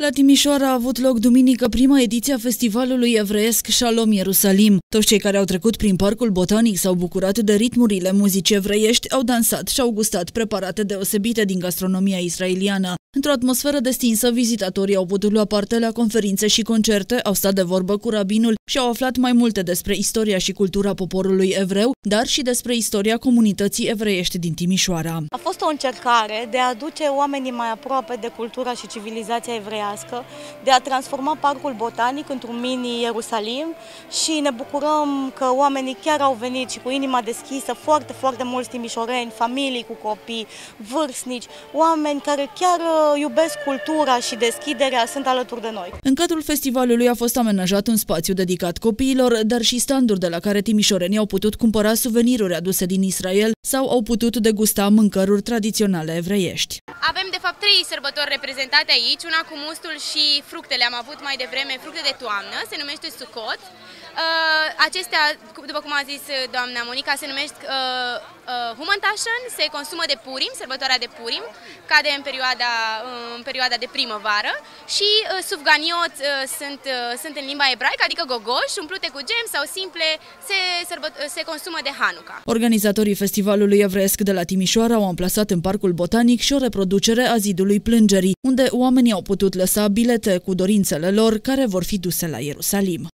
La Timișoara a avut loc duminică prima ediție a festivalului evreiesc Shalom Ierusalim. Toți cei care au trecut prin Parcul Botanic s-au bucurat de ritmurile muzicii evreiești, au dansat și au gustat preparate deosebite din gastronomia israeliană. Într-o atmosferă destinsă, vizitatorii au putut lua parte la conferințe și concerte, au stat de vorbă cu rabinul și au aflat mai multe despre istoria și cultura poporului evreu, dar și despre istoria comunității evreiești din Timișoara. A fost o încercare de a aduce oamenii mai aproape de cultura și civilizația evreiască, de a transforma Parcul Botanic într-un mini-Ierusalim și ne bucurăm că oamenii chiar au venit și cu inima deschisă, foarte mulți timișoreni, familii cu copii, vârstnici, oameni care chiar iubesc cultura și deschiderea, sunt alături de noi. În cadrul festivalului a fost amenajat un spațiu dedicat copiilor, dar și standuri de la care timișorenii au putut cumpăra suveniruri aduse din Israel sau au putut degusta mâncăruri tradiționale evreiești. Avem de fapt 3 sărbători reprezentate aici, una cu mustul și fructele. Am avut mai devreme fructe de toamnă, se numește Sukkot. Acestea, după cum a zis doamna Monica, se numesc Humantaschen, se consumă de Purim, sărbătoarea de Purim, cade în perioada de primăvară, și Sufganiot sunt în limba ebraică, adică gogoși, umplute cu gem sau simple, se consumă de Hanuca. Organizatorii festivalului evreiesc de la Timișoara au amplasat în Parcul Botanic și o reproducere a zidului Plângerii, unde oamenii au putut lăsa bilete cu dorințele lor care vor fi duse la Ierusalim.